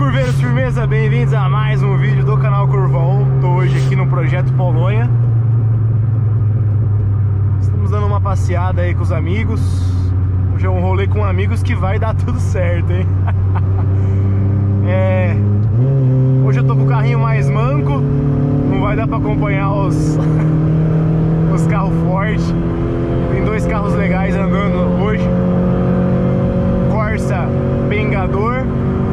curveiros, firmeza, bem-vindos a mais um vídeo do canal Curva 1. Tô hoje aqui no Projeto Polonha. Estamos dando uma passeada aí com os amigos. Hoje é um rolê com amigos que vai dar tudo certo, hein? Hoje eu tô com o carrinho mais manco. Não vai dar pra acompanhar os carros fortes. Tem dois carros legais andando hoje. Corsa Bengador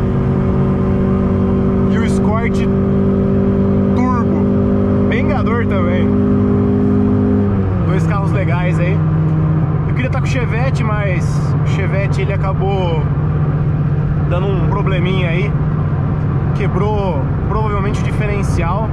e o Escort Turbo Bengador também. Dois carros legais aí. Eu queria estar com o Chevette, mas o Chevette ele acabou dando um probleminha aí. Quebrou provavelmente o diferencial.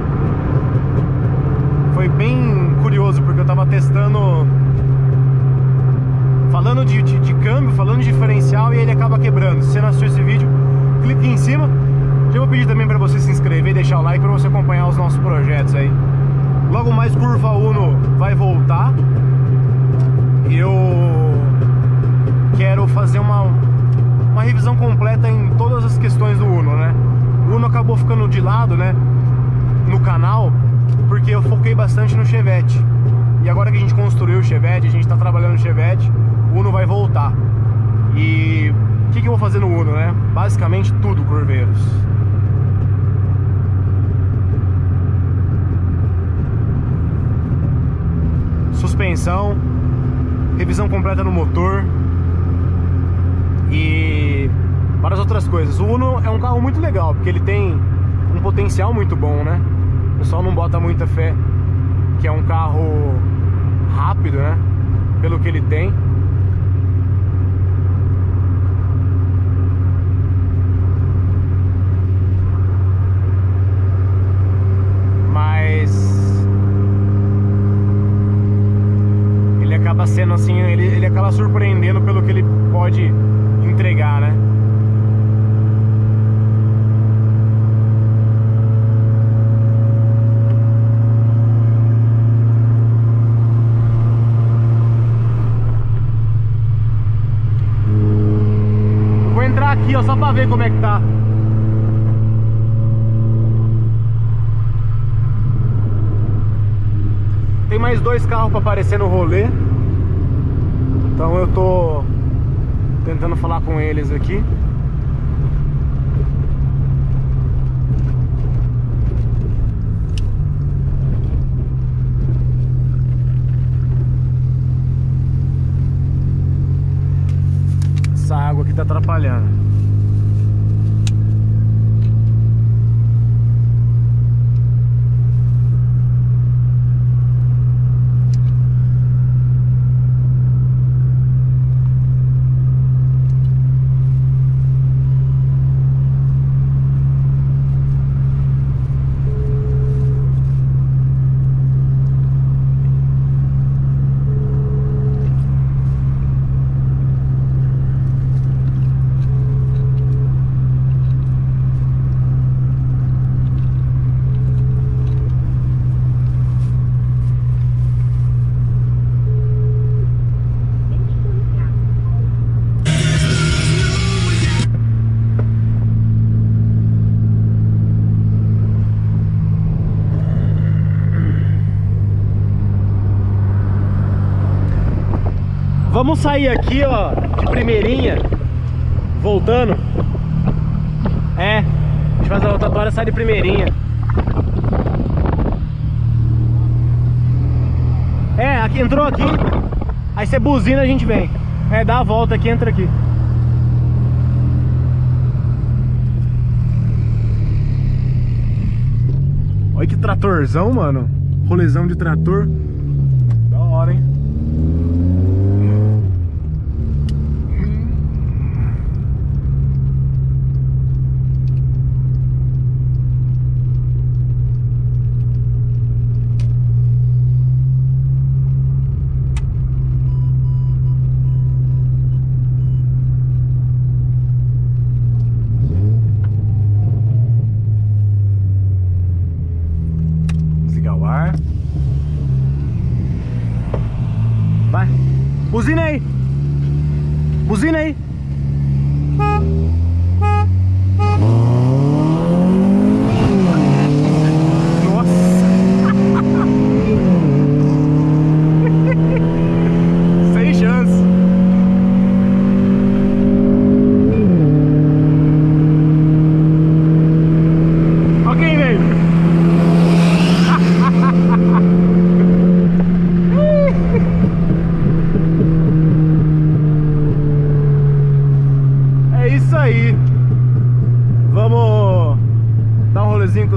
Foi bem curioso porque eu tava testando, falando de câmbio, falando de diferencial, e ele acaba quebrando. Se você não assistiu esse vídeo, clique aqui em cima. Já vou pedir também para você se inscrever e deixar o like para você acompanhar os nossos projetos aí. Logo mais Curva Uno vai voltar. Eu quero fazer uma revisão completa em todas as questões do Uno, né? O Uno acabou ficando de lado, né, no canal, porque eu foquei bastante no Chevette. E agora que a gente construiu o Chevette, a gente tá trabalhando no Chevette, o Uno vai voltar. E o que eu vou fazer no Uno, né? Basicamente tudo, curveiros. Suspensão, revisão completa no motor e várias outras coisas. O Uno é um carro muito legal, porque ele tem um potencial muito bom, né? O pessoal não bota muita fé que é um carro rápido, né? Pelo que ele tem. Mas ele acaba sendo assim, ele acaba surpreendendo pelo que ele pode entregar, né? Aqui, ó, só pra ver como é que tá. Tem mais dois carros pra aparecer no rolê. Então eu tô tentando falar com eles aqui. Essa água aqui tá atrapalhando. Vamos sair aqui, ó, de primeirinha, voltando. A gente faz a rotatória, sai de primeirinha. Aqui entrou aqui, aí você buzina, a gente vem. Dá a volta aqui, entra aqui. Olha que tratorzão, mano. Rolezão de trator. Da hora, hein? Vai. Buzina aí. Buzina aí.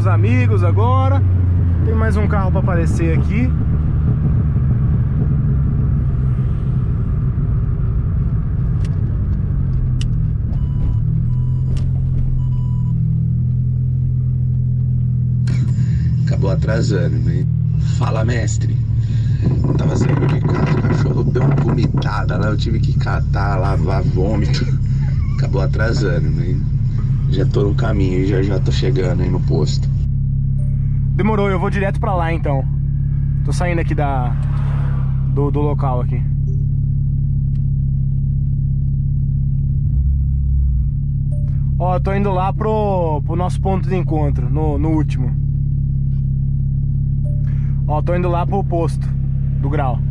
amigos agora. Tem mais um carro para aparecer aqui. Acabou atrasando, né? Fala, mestre. Eu tava saindo de casa, o cachorro deu uma vomitada lá, eu tive que catar, lavar vômito. Acabou atrasando, né? Já tô no caminho, já tô chegando aí no posto. Demorou, eu vou direto pra lá então. Tô saindo aqui do local aqui. Ó, tô indo lá pro nosso ponto de encontro, no último. Ó, tô indo lá pro posto do Grau.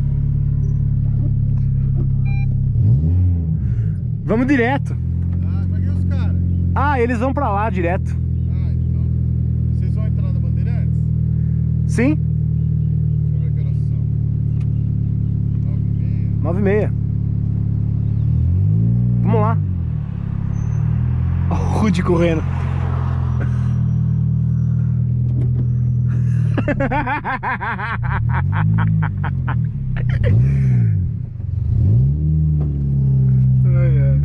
Vamos direto. Ah, mas e os caras? Ah, eles vão pra lá direto. Ah, então. Vocês vão entrar na Bandeirantes? Sim? Deixa eu ver que horas são. 9h30. 9h30. Vamos lá. Ó, o Rudy correndo. Ai, ai.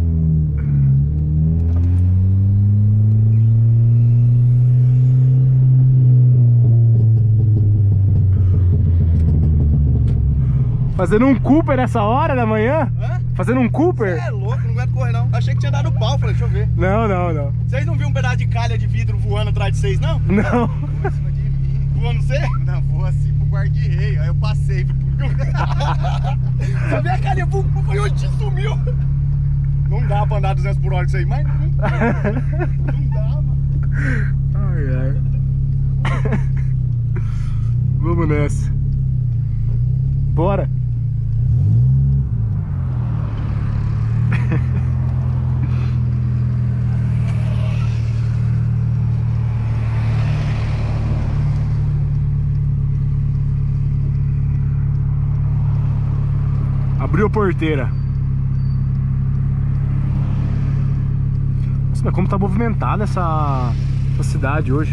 Fazendo um Cooper nessa hora da manhã? Hã? Fazendo um Cooper? Você é louco, não aguento correr não. Achei que tinha dado pau, falei, deixa eu ver. Não, não, não. Vocês não viram um pedaço de calha de vidro voando atrás de vocês, não? Não. Voou em cima de mim. Voou no você? Não, voou assim pro guarda-reio. Aí eu passei. Você vê a calha, foi onde sumiu. Não dá pra andar 200 por hora isso aí, mas não dá, mano. Ai, ai. Vamos nessa. Bora. Abriu a porteira. Nossa, mas como tá movimentada essa cidade hoje.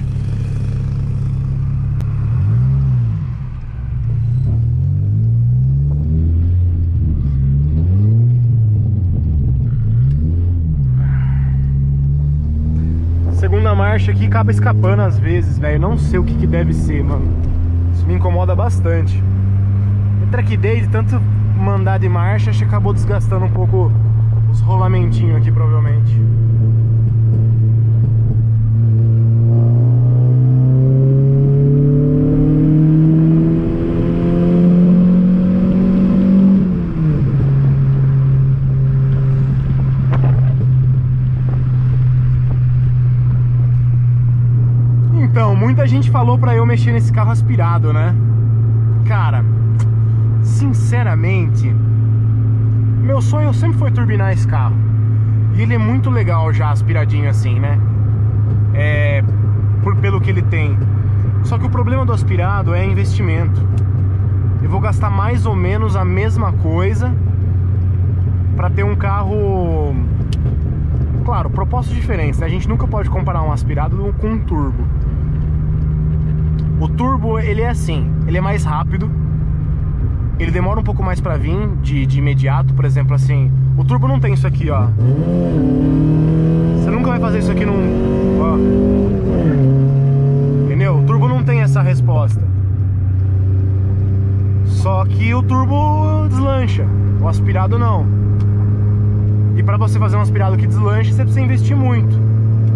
Segunda marcha aqui acaba escapando às vezes, velho. Não sei o que deve ser, mano. Isso me incomoda bastante. Eu traquidei de tanto mandar de marcha, acho que acabou desgastando um pouco os rolamentinhos aqui, provavelmente. Então, muita gente falou pra eu mexer nesse carro aspirado, né? Cara, sinceramente, meu sonho sempre foi turbinar esse carro. E ele é muito legal já aspiradinho assim, né? Pelo que ele tem. Só que o problema do aspirado é investimento. Eu vou gastar mais ou menos a mesma coisa pra ter um carro... Claro, propostas diferentes, né? A gente nunca pode comparar um aspirado com um turbo. O turbo, ele é assim, ele é mais rápido, ele demora um pouco mais pra vir de imediato. Por exemplo, assim, o turbo não tem isso aqui, ó. Você nunca vai fazer isso aqui num... Ó. Entendeu? O turbo não tem essa resposta. Só que o turbo deslancha, o aspirado não. E pra você fazer um aspirado que deslanche, você precisa investir muito.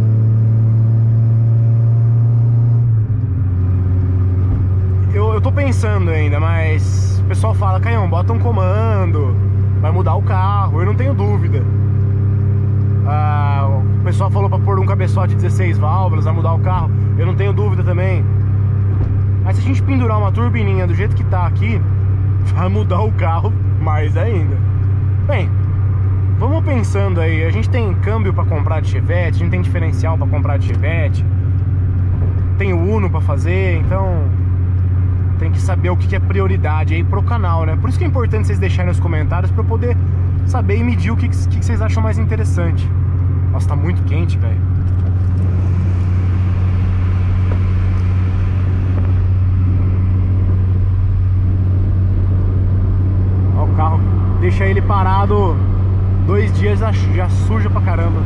Eu tô pensando ainda, mas o pessoal fala, Caião, bota um comando, vai mudar o carro, eu não tenho dúvida. O pessoal falou pra pôr um cabeçote de 16 válvulas, vai mudar o carro, eu não tenho dúvida também. Mas se a gente pendurar uma turbininha do jeito que tá aqui, vai mudar o carro mais ainda. Bem, vamos pensando aí, a gente tem câmbio pra comprar de Chevette, a gente tem diferencial pra comprar de Chevette, tem o Uno pra fazer, então... tem que saber o que é prioridade aí pro canal, né? Por isso que é importante vocês deixarem nos comentários pra eu poder saber e medir o que vocês acham mais interessante. Nossa, tá muito quente, velho. deixa ele parado 2 dias, já suja pra caramba.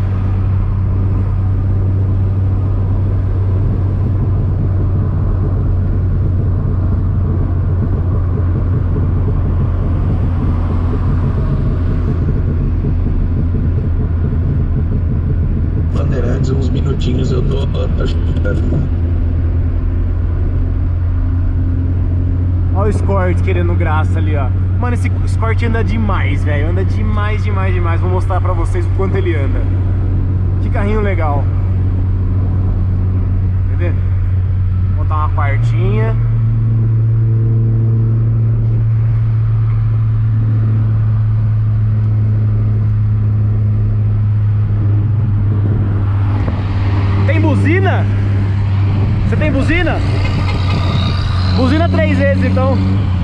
Bandeirantes, uns minutinhos eu tô ajudando. Olha o Escort querendo graça ali, ó. Mano, esse Escort anda demais, velho. Anda demais, demais, demais. Vou mostrar pra vocês o quanto ele anda. Que carrinho legal. Quer ver? Vou botar uma quartinha. Tem buzina? Você tem buzina? Buzina 3 vezes, então.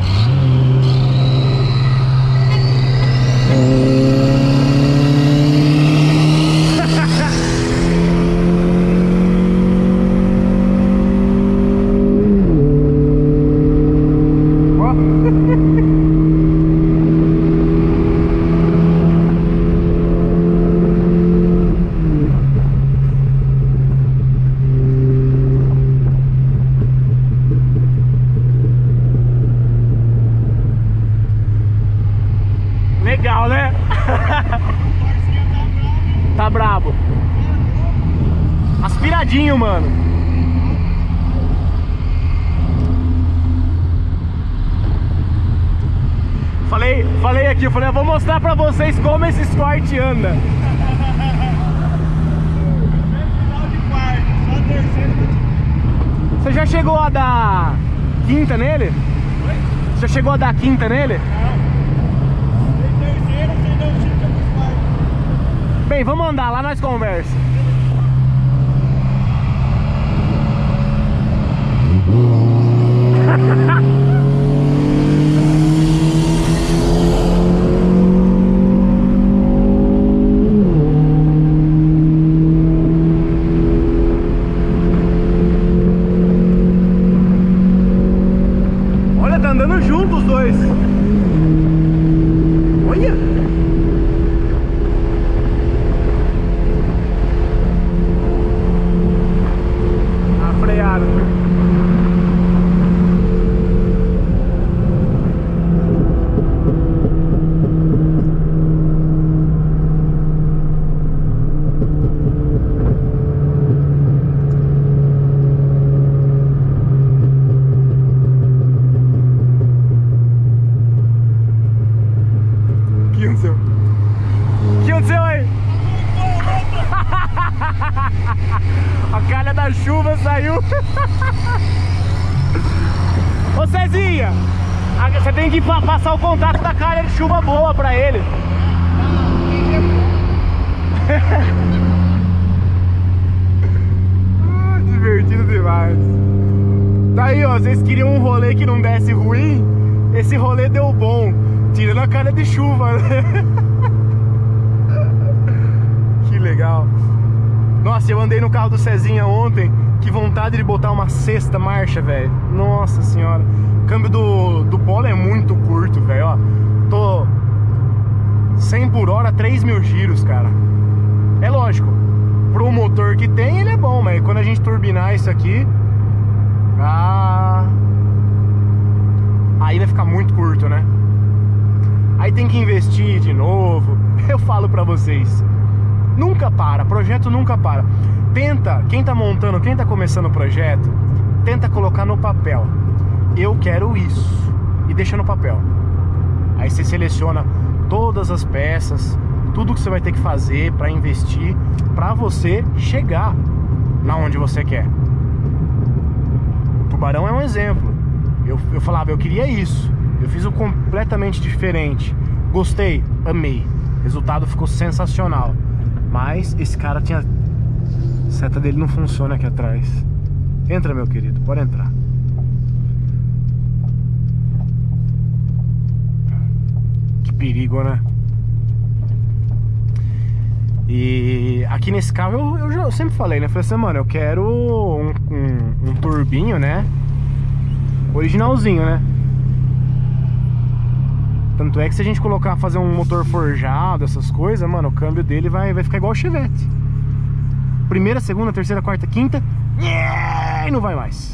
Legal, né? Tá brabo. Aspiradinho, mano. Falei aqui, eu falei, eu vou mostrar pra vocês como esse Escort anda. Você já chegou a dar quinta nele? Você já chegou a dar quinta nele? Bem, vamos andar lá, nós conversa. Olha, tá andando junto os dois. Olha. O que aconteceu aí? A calha da chuva saiu. Ô Cezinha, você tem que passar o contato da calha de chuva boa pra ele. Divertido demais. Tá aí, ó, vocês queriam um rolê que não desse ruim? Esse rolê deu bom, tirando a calha de chuva, né? Que legal. Nossa, eu andei no carro do Cezinha ontem. Que vontade de botar uma sexta marcha, velho. Nossa senhora. O câmbio do Polo é muito curto, velho. Ó, tô 100 por hora, 3.000 giros, cara. É lógico, pro motor que tem, ele é bom, mas quando a gente turbinar isso aqui, aí vai ficar muito curto, né? Aí tem que investir de novo. Eu falo pra vocês, nunca para, projeto nunca para. Tenta, quem tá montando, quem tá começando o projeto, tenta colocar no papel: eu quero isso, e deixa no papel. Aí você seleciona todas as peças, tudo que você vai ter que fazer pra investir, pra você chegar na onde você quer. O Tubarão é um exemplo. Eu falava, eu queria isso, eu fiz o completamente diferente. Gostei, amei, o resultado ficou sensacional. Mas esse cara tinha... A seta dele não funciona aqui atrás. Entra, meu querido, pode entrar. Que perigo, né? E aqui nesse carro eu sempre falei, né? Falei assim, mano, eu quero um turbinho, né? Originalzinho, né? Tanto é que se a gente colocar, fazer um motor forjado, essas coisas, mano, o câmbio dele vai ficar igual o Chevette. Primeira, segunda, terceira, quarta, quinta, e não vai mais.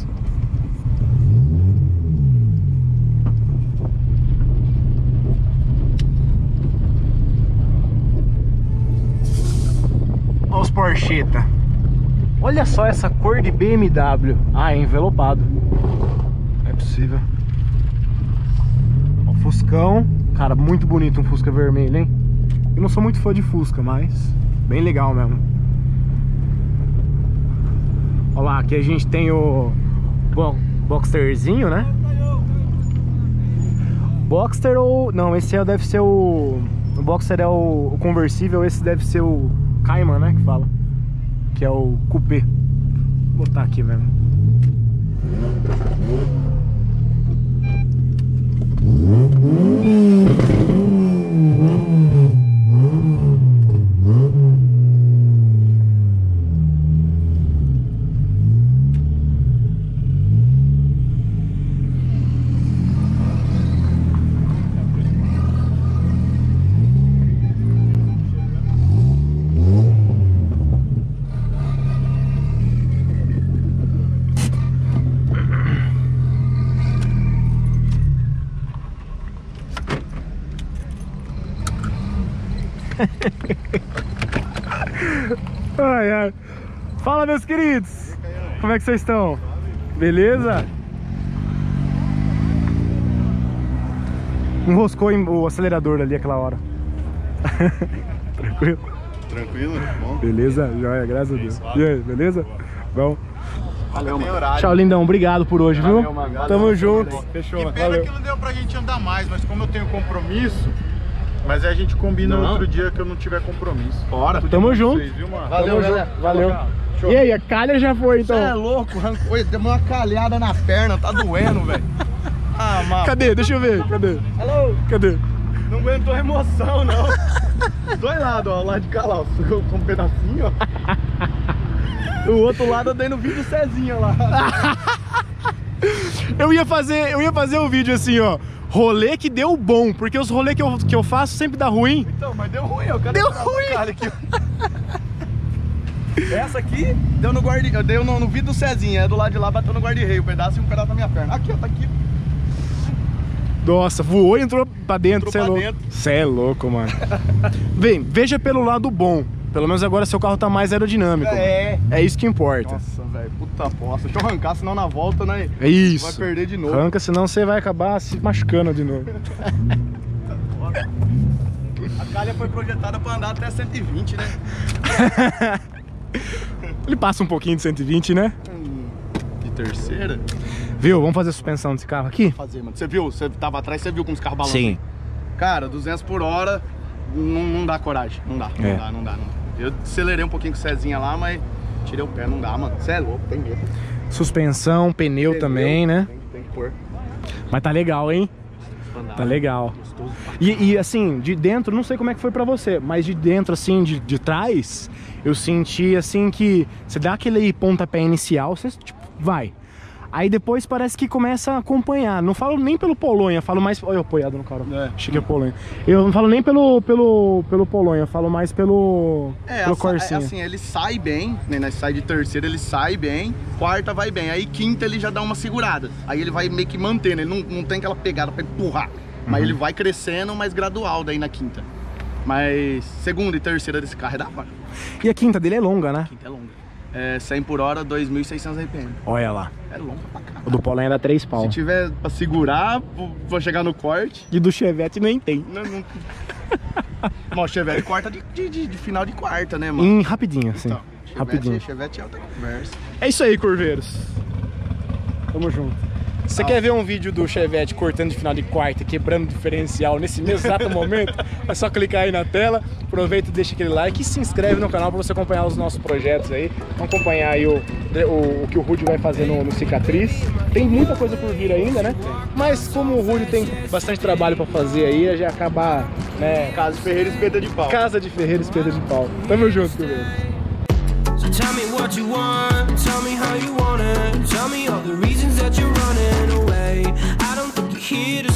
Olha os Porcheta. Olha só essa cor de BMW. Ah, é envelopado. É possível. O Fuscão. Cara, muito bonito um Fusca vermelho, hein? Eu não sou muito fã de Fusca, mas bem legal mesmo. Olha lá, aqui a gente tem o Boxsterzinho, né? Boxster ou... Não, esse deve ser o... O Boxster é o conversível, esse deve ser o Cayman, né? Que fala. Que é o Coupé. Vou botar aqui mesmo. Ai, ai. Fala, meus queridos. Como é que vocês estão? Beleza? Enroscou o acelerador ali aquela hora. Tranquilo? Tranquilo? Bom? Beleza? Joia, graças a Deus. E aí, beleza? Bom. Valeu, mano. Tchau, lindão. Obrigado por hoje, viu? Valeu, mano. Tamo junto. Fechou. Que pena valeu. que não deu pra gente andar mais, mas como eu tenho compromisso, mas aí a gente combina outro dia que eu não tiver compromisso. Bora. Tamo junto. Vocês, viu, mano? Valeu, galera. Valeu. Show. E aí, a calha já foi, então? Você é louco, Oi, deu uma calhada na perna, tá doendo, velho. Ah, mano. Cadê? Deixa eu ver. Cadê? Alô? Cadê? Não aguentou a emoção, não. Dois lados, ó. O lado de cá lá, com um pedacinho, ó. O outro lado eu dei no vídeo Cezinha lá. Eu ia fazer um vídeo assim, ó. Rolê que deu bom, porque os rolês que eu faço sempre dá ruim. Então, mas deu ruim, eu quero Deu ruim. Aqui. Essa aqui deu no guarda, deu no vidro do Cezinha, é do lado de lá, bateu no guarda-reio, um pedaço e um pedaço da minha perna. Aqui, ó, tá aqui. Nossa, voou e entrou pra dentro, Entrou cê é pra louco. dentro. Cê é louco, mano. Vem, veja pelo lado bom. Pelo menos agora seu carro tá mais aerodinâmico. É. É isso que importa. Nossa, velho, puta bosta. Deixa eu arrancar, senão na volta, né? É isso. Vai perder de novo. Arranca, senão você vai acabar se machucando de novo. A calha foi projetada pra andar até 120, né? Ele passa um pouquinho de 120, né? De terceira? Viu? Vamos fazer a suspensão desse carro aqui? Fazer, mano. Você viu? Você tava atrás, você viu como os carros balançam? Sim. Cara, 200 por hora não dá coragem. Não dá, É. não dá. Eu acelerei um pouquinho com o Cezinha lá, mas tirei o pé. Não dá, mano. Você é louco, tem medo. Suspensão, pneu também, né? Tem que pôr. Mas tá legal, hein? Tá legal. Gostoso. E assim, de dentro, não sei como é que foi pra você, mas de dentro, assim, de trás, eu senti, assim, que você dá aquele pontapé inicial, você, tipo, vai. Aí depois parece que começa a acompanhar. Não falo nem pelo Polonha, falo mais... Olha eu apoiado no carro. Achei que é Polonha. Eu não falo nem pelo Polonha, falo mais pelo Corsinha. Assim, ele sai bem, né? Nós sai de terceira, ele sai bem, quarta vai bem, aí quinta ele já dá uma segurada. Aí ele vai meio que mantendo, ele não tem aquela pegada pra empurrar. Mas ele vai crescendo, mas gradual daí na quinta. Mas segunda e terceira desse carro é da hora. E a quinta dele é longa, né? Quinta é longa. É 100 por hora, 2.600 RPM. Olha lá. É longa pra caralho. O do Polonha dá 3 pau. Se tiver pra segurar, vou chegar no corte. E do Chevette nem tem. Não... Mas o Chevette corta de final de quarta, né, mano? Rapidinho, assim. Então, Rapidinho. Chevette é outra conversa. É isso aí, curveiros. Tamo junto. Você quer ver um vídeo do Chevette cortando de final de quarta, quebrando o diferencial nesse mesmo exato momento? É só clicar aí na tela, aproveita e deixa aquele like e se inscreve no canal para você acompanhar os nossos projetos aí. Vamos acompanhar aí o que o Rudy vai fazer no Cicatriz. Tem muita coisa por vir ainda, né? Mas como o Rudy tem bastante trabalho para fazer aí, a gente acaba, né? Casa de Ferreira, espeta de pau. Casa de Ferreira, espeta de pau. Tamo junto, curveiros. So tell me what you want, tell me how you want it, tell me all the reasons that you're running away. I don't think you're here